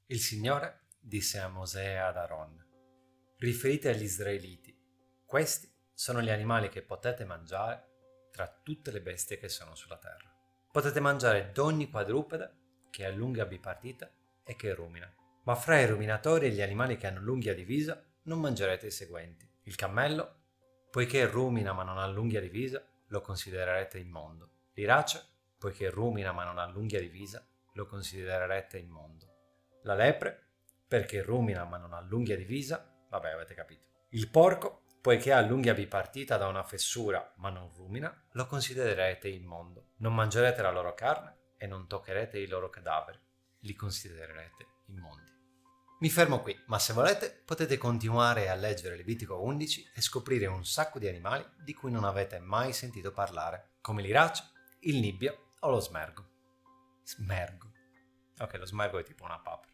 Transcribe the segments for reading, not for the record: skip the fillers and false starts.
Il Signore disse a Mosè e ad Aaron: riferite agli israeliti, questi sono gli animali che potete mangiare tra tutte le bestie che sono sulla terra. Potete mangiare d'ogni quadrupede che ha l'unghia bipartita e che rumina. Ma fra i ruminatori e gli animali che hanno l'unghia divisa non mangerete i seguenti. Il cammello, poiché rumina ma non ha l'unghia divisa, lo considererete immondo. L'irace, poiché rumina ma non ha l'unghia divisa, lo considererete immondo. La lepre, perché rumina ma non ha l'unghia divisa, vabbè, avete capito. Il porco, poiché ha l'unghia bipartita da una fessura ma non rumina, lo considererete immondo. Non mangerete la loro carne e non toccherete i loro cadaveri, li considererete immondi. Mi fermo qui, ma se volete potete continuare a leggere Levitico 11 e scoprire un sacco di animali di cui non avete mai sentito parlare, come l'irace, il nibbio o lo smergo. Smergo. Ok, lo smergo è tipo una papera.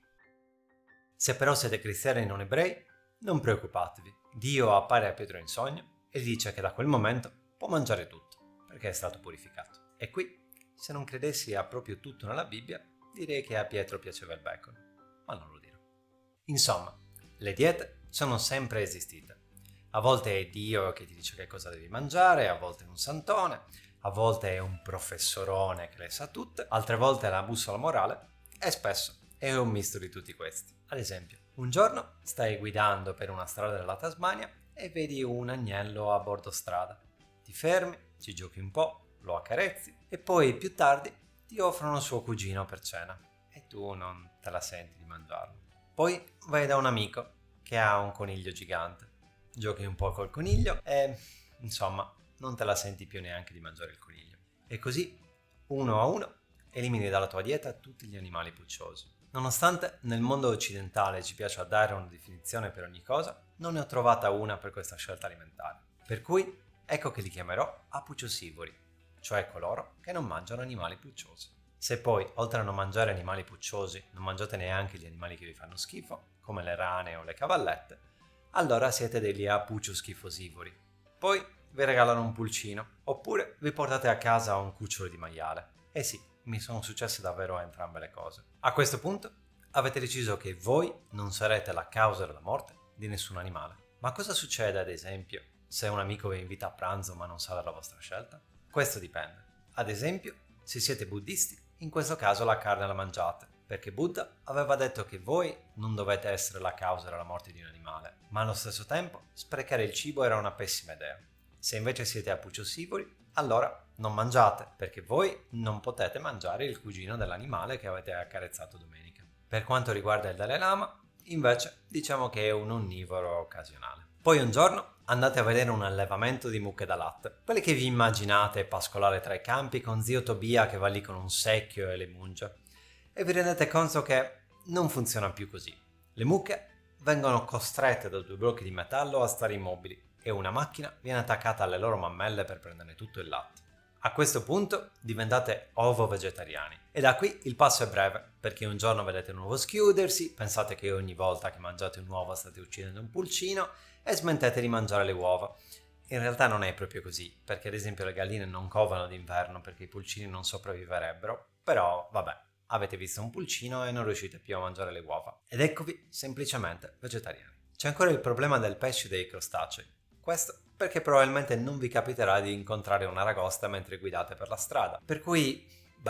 Se però siete cristiani e non ebrei, non preoccupatevi. Dio appare a Pietro in sogno e dice che da quel momento può mangiare tutto, perché è stato purificato. E qui, se non credessi a proprio tutto nella Bibbia, direi che a Pietro piaceva il bacon, ma non lo dirò. Insomma, le diete sono sempre esistite. A volte è Dio che ti dice che cosa devi mangiare, a volte è un santone, a volte è un professorone che le sa tutte, altre volte è la bussola morale e spesso è un misto di tutti questi. Ad esempio, un giorno stai guidando per una strada della Tasmania e vedi un agnello a bordo strada. Ti fermi, ci giochi un po', lo accarezzi e poi più tardi ti offrono suo cugino per cena e tu non te la senti di mangiarlo. Poi vai da un amico che ha un coniglio gigante, giochi un po' col coniglio e insomma non te la senti più neanche di mangiare il coniglio. E così, uno a uno, elimini dalla tua dieta tutti gli animali pucciosi. Nonostante nel mondo occidentale ci piaccia dare una definizione per ogni cosa, non ne ho trovata una per questa scelta alimentare. Per cui ecco che li chiamerò apucciosivori, cioè coloro che non mangiano animali pucciosi. Se poi, oltre a non mangiare animali pucciosi, non mangiate neanche gli animali che vi fanno schifo, come le rane o le cavallette, allora siete degli apuccioschifosivori. Poi vi regalano un pulcino, oppure vi portate a casa un cucciolo di maiale. Eh sì, mi sono successe davvero entrambe le cose. A questo punto avete deciso che voi non sarete la causa della morte di nessun animale. Ma cosa succede, ad esempio, se un amico vi invita a pranzo ma non sa della vostra scelta? Questo dipende. Ad esempio, se siete buddisti, in questo caso la carne la mangiate, perché Buddha aveva detto che voi non dovete essere la causa della morte di un animale, ma allo stesso tempo sprecare il cibo era una pessima idea. Se invece siete apucciosivori, allora non mangiate, perché voi non potete mangiare il cugino dell'animale che avete accarezzato domenica. Per quanto riguarda il Dalai Lama, invece, diciamo che è un onnivoro occasionale. Poi un giorno andate a vedere un allevamento di mucche da latte, quelle che vi immaginate pascolare tra i campi con zio Tobia che va lì con un secchio e le munge, e vi rendete conto che non funziona più così. Le mucche vengono costrette da due blocchi di metallo a stare immobili e una macchina viene attaccata alle loro mammelle per prendere tutto il latte. A questo punto diventate ovo-vegetariani. E da qui il passo è breve, perché un giorno vedete un uovo schiudersi, pensate che ogni volta che mangiate un uovo state uccidendo un pulcino e smettete di mangiare le uova. In realtà non è proprio così, perché ad esempio le galline non covano d'inverno perché i pulcini non sopravviverebbero, però vabbè, avete visto un pulcino e non riuscite più a mangiare le uova. Ed eccovi semplicemente vegetariani. C'è ancora il problema del pesce e dei crostacei. Questo perché probabilmente non vi capiterà di incontrare un'aragosta mentre guidate per la strada. Per cui,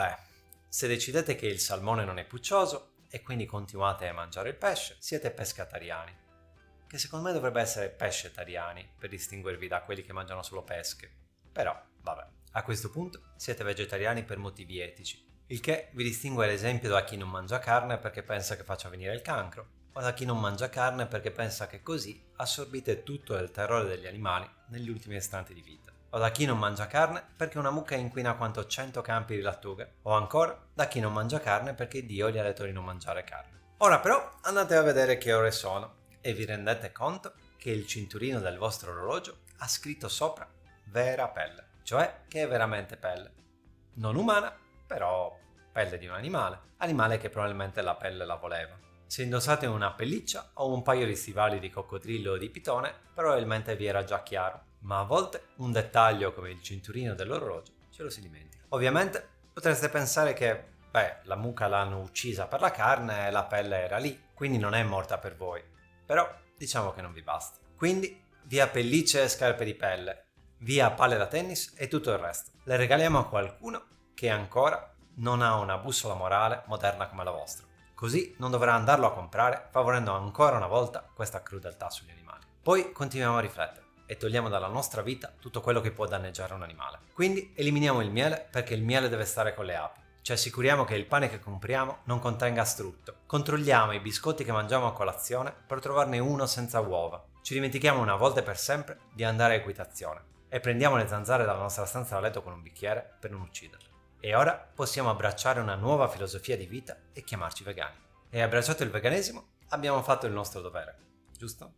se decidete che il salmone non è puccioso e quindi continuate a mangiare il pesce, siete pescatariani. Che secondo me dovrebbe essere pescetariani per distinguervi da quelli che mangiano solo pesche. Però, vabbè. A questo punto siete vegetariani per motivi etici, il che vi distingue ad esempio da chi non mangia carne perché pensa che faccia venire il cancro, o da chi non mangia carne perché pensa che così assorbite tutto il terrore degli animali negli ultimi istanti di vita, o da chi non mangia carne perché una mucca inquina quanto 100 campi di lattughe, o ancora da chi non mangia carne perché Dio gli ha detto di non mangiare carne. Ora però andate a vedere che ore sono e vi rendete conto che il cinturino del vostro orologio ha scritto sopra vera pelle, cioè che è veramente pelle. Non umana, però pelle di un animale che probabilmente la pelle la voleva. Se indossate una pelliccia o un paio di stivali di coccodrillo o di pitone, probabilmente vi era già chiaro, ma a volte un dettaglio come il cinturino dell'orologio ce lo si dimentica. Ovviamente potreste pensare che beh, la mucca l'hanno uccisa per la carne e la pelle era lì, quindi non è morta per voi. Però diciamo che non vi basta. Quindi via pellicce e scarpe di pelle, via palle da tennis e tutto il resto. Le regaliamo a qualcuno che ancora non ha una bussola morale moderna come la vostra. Così non dovrà andarlo a comprare, favorendo ancora una volta questa crudeltà sugli animali. Poi continuiamo a riflettere e togliamo dalla nostra vita tutto quello che può danneggiare un animale. Quindi eliminiamo il miele, perché il miele deve stare con le api. Ci assicuriamo che il pane che compriamo non contenga strutto. Controlliamo i biscotti che mangiamo a colazione per trovarne uno senza uova. Ci dimentichiamo una volta e per sempre di andare a equitazione e prendiamo le zanzare dalla nostra stanza da letto con un bicchiere per non ucciderle. E ora possiamo abbracciare una nuova filosofia di vita e chiamarci vegani. E abbracciato il veganesimo abbiamo fatto il nostro dovere, giusto?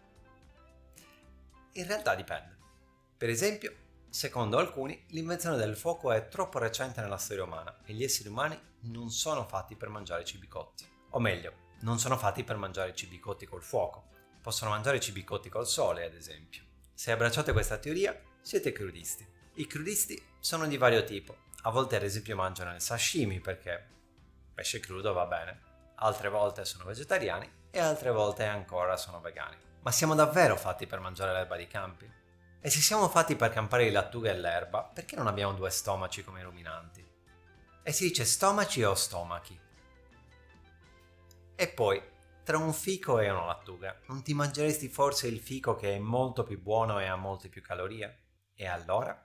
In realtà dipende. Per esempio, secondo alcuni, l'invenzione del fuoco è troppo recente nella storia umana e gli esseri umani non sono fatti per mangiare cibi cotti. O meglio, non sono fatti per mangiare cibi cotti col fuoco. Possono mangiare cibi cotti col sole, ad esempio. Se abbracciate questa teoria, siete crudisti. I crudisti sono di vario tipo. A volte ad esempio mangiano il sashimi perché pesce crudo va bene. Altre volte sono vegetariani e altre volte ancora sono vegani. Ma siamo davvero fatti per mangiare l'erba dei campi? E se siamo fatti per campare le lattughe e l'erba, perché non abbiamo due stomaci come i ruminanti? E si dice stomaci o stomachi? E poi, tra un fico e una lattuga, non ti mangeresti forse il fico che è molto più buono e ha molte più calorie? E allora?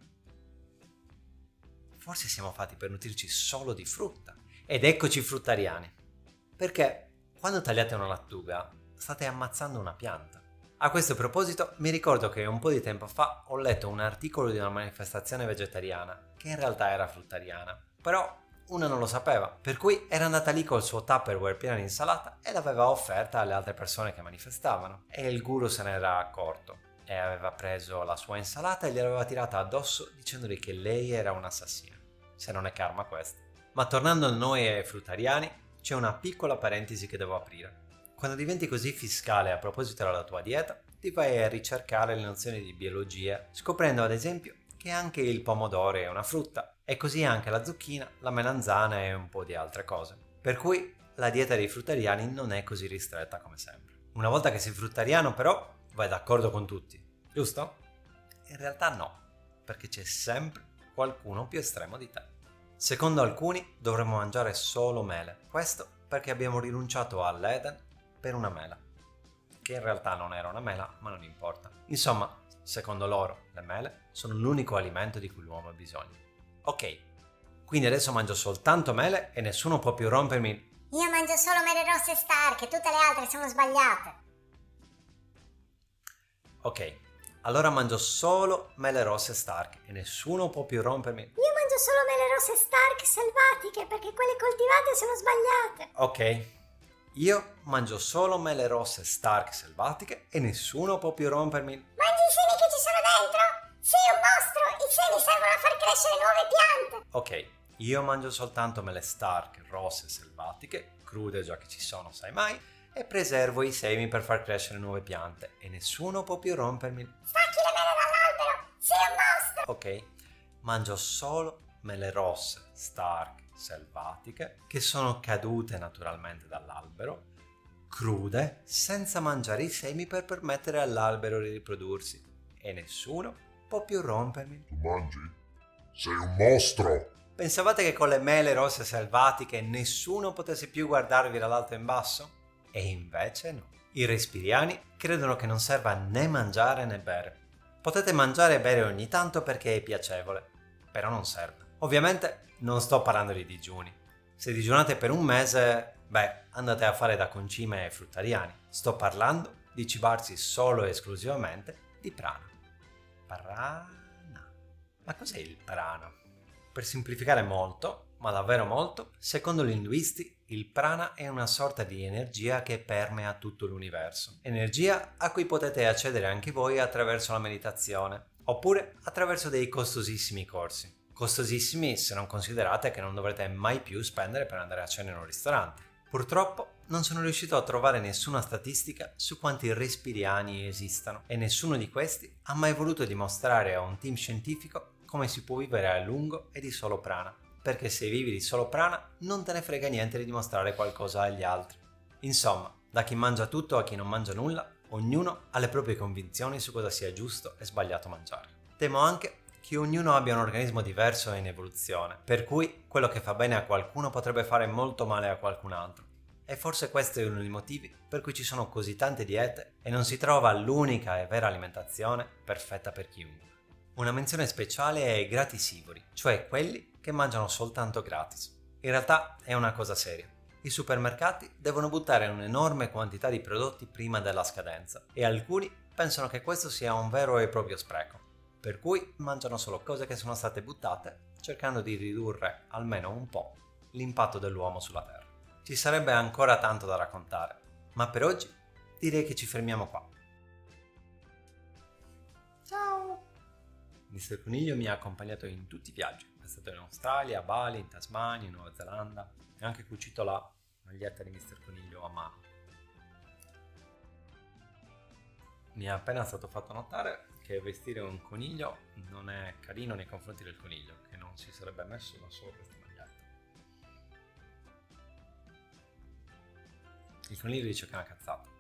Forse siamo fatti per nutrirci solo di frutta. Ed eccoci fruttariani. Perché quando tagliate una lattuga, state ammazzando una pianta. A questo proposito mi ricordo che un po' di tempo fa ho letto un articolo di una manifestazione vegetariana che in realtà era fruttariana, però una non lo sapeva, per cui era andata lì col suo Tupperware pieno di insalata e l'aveva offerta alle altre persone che manifestavano e il guru se ne era accorto e aveva preso la sua insalata e gliel'aveva tirata addosso dicendogli che lei era un'assassina. Se non è karma questo. Ma tornando a noi e fruttariani, c'è una piccola parentesi che devo aprire. Quando diventi così fiscale a proposito della tua dieta, ti vai a ricercare le nozioni di biologia, scoprendo ad esempio che anche il pomodoro è una frutta, e così anche la zucchina, la melanzana e un po' di altre cose. Per cui la dieta dei fruttariani non è così ristretta come sembra. Una volta che sei fruttariano però, vai d'accordo con tutti, giusto? In realtà no, perché c'è sempre qualcuno più estremo di te. Secondo alcuni dovremmo mangiare solo mele, questo perché abbiamo rinunciato all'Eden per una mela, che in realtà non era una mela, ma non importa. Insomma, secondo loro, le mele sono l'unico alimento di cui l'uomo ha bisogno. Ok, quindi adesso mangio soltanto mele e nessuno può più rompermi. Io mangio solo mele rosse Stark e tutte le altre sono sbagliate. Ok, allora mangio solo mele rosse Stark e nessuno può più rompermi. Io mangio solo mele rosse Stark selvatiche perché quelle coltivate sono sbagliate. Ok. Io mangio solo mele rosse Stark selvatiche e nessuno può più rompermi. Mangi i semi che ci sono dentro? Sei un mostro! I semi servono a far crescere nuove piante! Ok, io mangio soltanto mele Stark rosse selvatiche, crude già che ci sono, sai mai, e preservo i semi per far crescere nuove piante e nessuno può più rompermi. Stacchi le mele dall'albero! Sei un mostro! Ok, mangio solo mele rosse Stark selvatiche che sono cadute naturalmente dall'albero, crude, senza mangiare i semi per permettere all'albero di riprodursi e nessuno può più rompermi. Tu mangi? Sei un mostro! Pensavate che con le mele rosse selvatiche nessuno potesse più guardarvi dall'alto in basso? E invece no. I respiriani credono che non serva né mangiare né bere. Potete mangiare e bere ogni tanto perché è piacevole, però non serve. Ovviamente non sto parlando di digiuni. Se digiunate per un mese, andate a fare da concime ai fruttariani. Sto parlando di cibarsi solo e esclusivamente di prana. Prana? Ma cos'è il prana? Per semplificare molto, ma davvero molto, secondo gli induisti, il prana è una sorta di energia che permea tutto l'universo. Energia a cui potete accedere anche voi attraverso la meditazione, oppure attraverso dei costosissimi corsi. Costosissimi se non considerate che non dovrete mai più spendere per andare a cena in un ristorante. Purtroppo non sono riuscito a trovare nessuna statistica su quanti respiriani esistano e nessuno di questi ha mai voluto dimostrare a un team scientifico come si può vivere a lungo e di solo prana. perché se vivi di solo prana non te ne frega niente di dimostrare qualcosa agli altri. Insomma, da chi mangia tutto a chi non mangia nulla, ognuno ha le proprie convinzioni su cosa sia giusto e sbagliato mangiare. Temo anche che ognuno abbia un organismo diverso e in evoluzione, per cui quello che fa bene a qualcuno potrebbe fare molto male a qualcun altro. E forse questo è uno dei motivi per cui ci sono così tante diete e non si trova l'unica e vera alimentazione perfetta per chiunque. Una menzione speciale è ai gratisivori, cioè quelli che mangiano soltanto gratis. In realtà è una cosa seria. I supermercati devono buttare un'enorme quantità di prodotti prima della scadenza e alcuni pensano che questo sia un vero e proprio spreco, per cui mangiano solo cose che sono state buttate, cercando di ridurre almeno un po' l'impatto dell'uomo sulla Terra. Ci sarebbe ancora tanto da raccontare, ma per oggi direi che ci fermiamo qua. Ciao! Mr. Coniglio mi ha accompagnato in tutti i viaggi. È stato in Australia, a Bali, in Tasmania, in Nuova Zelanda e anche cucito la maglietta di Mr. Coniglio a mano. Mi è appena stato fatto notare che vestire un coniglio non è carino nei confronti del coniglio, che non si sarebbe messo da solo questa maglietta. Il coniglio dice che è una cazzata.